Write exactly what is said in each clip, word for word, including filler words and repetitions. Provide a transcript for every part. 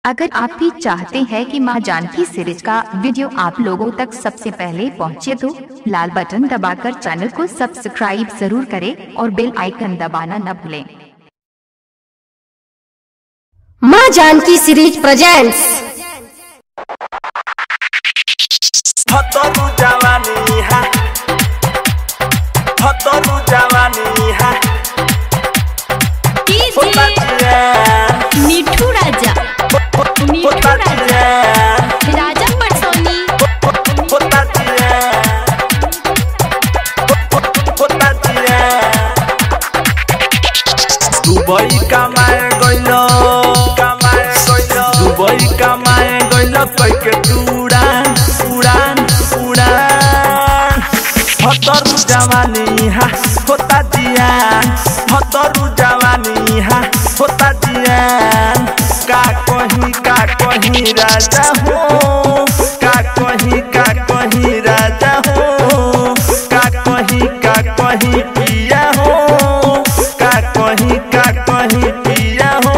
अगर आप भी चाहते हैं कि मां जानकी सीरीज का वीडियो आप लोगों तक सबसे पहले पहुंचे तो लाल बटन दबाकर चैनल को सब्सक्राइब जरूर करें और बेल आइकन दबाना न भूलें। मां जानकी सीरीज प्रेजेंट्स हतरू जवानी है, हतरू जवानी है, मिठू राजा मिठू राजा राजा परसोनी दुबई कमाए गइलो कमाए गइलो दुबई कमाए गइलो कई के उड़ान उड़ान उड़ान हतरू जवानी है होता जियान हतरू जवानी है होता जियान का कहीं का कहीं राजा हो का कहीं का कहीं राजा हो का कहीं का कहीं पिया हो का कहीं का कहीं पिया हो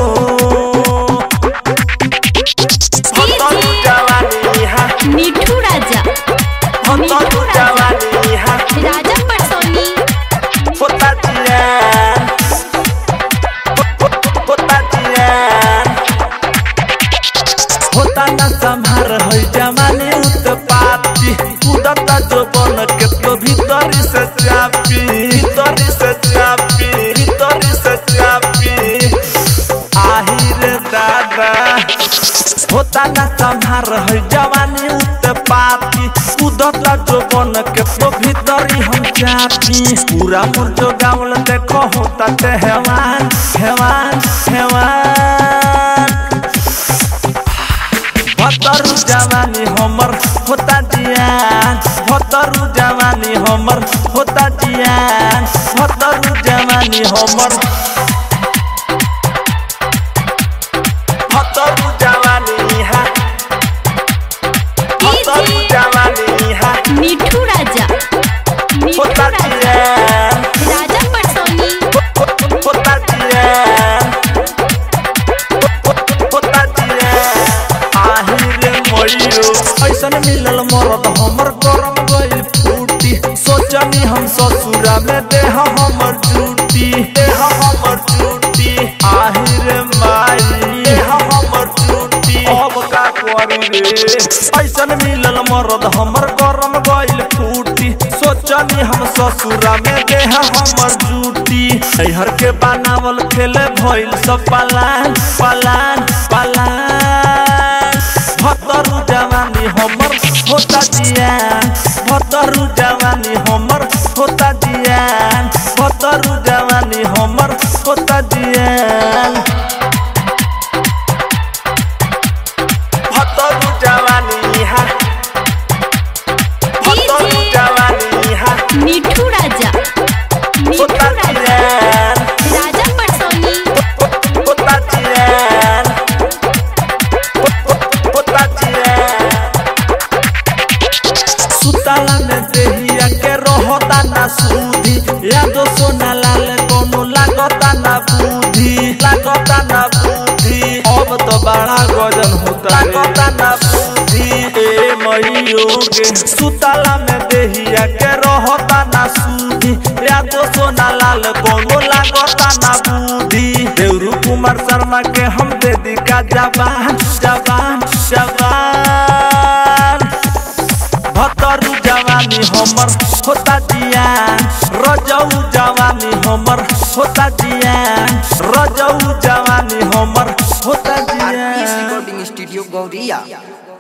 हतरू जवानी है मिठू राजा हतरू जवानी है राजा परसोनी होता जियान होता जियान होता न संभार है जमाने उत्पाती उड़ता जो बन के तो भीतर से चापी भीतर से चापी भीतर से चापी आहिर दादा होता न संभार है जवानी उत्पाती उड़ता जो बन के तो भीतर हम चापी पूरा मोर जो गावल देखो होता ते हेवान हेवान हेवान हतरू जवानी हमर होता जियान हतरू जवानी हमर होता जियान हतरू जवानी हमर हतरू जवानी है हतरू जवानी है मिठू राजा मिठू होता राजा जियान राजा परसोनी होता जियान होता जियान आहिरे मइयो ऐसन मिलल मरद हमर गरम गइल फूटी सोचनी हम ससुरा में देह हमर जूटी देह हमर जूटी आहिरे माई देह हमर जूटी अब का करू रे ऐसन मिलल मरद हमर गरम गइल फूटी सोचनी हम ससुरा में देह हमर जूटी शहर के बनावल खेले भइल सब पलान पलान पलान हतरू जवानी हमर होता जियान हतरू जवानी हमर होता जियान हतरू जवानी हमर होता जियान हतरू जवानी है हतरू जवानी है मिठू राजा मिठू होता राजा जियान राजा परसोनी होता जियान होता जियान सुताला में देहिया के रहता ना सूधी यादो सोना लाल कोनो लागता ना बुद्धि लागता ना बुद्धि अब तो बड़ा गजन होता लागता ना बुद्धि ए मइयो के सुताला में देहिया के रहता ना सूधी यादो सोना लाल कोनो लागता ना बुद्धि देवरू कुमार शर्मा के हम दे दी का जवान जवान जवान हतरू जवानी हमर होता जियान रजऊ जवानी हमर होता जियान रजऊ जवानी हमर होता जियान रिकॉर्डिंग स्टूडियो गौरिया।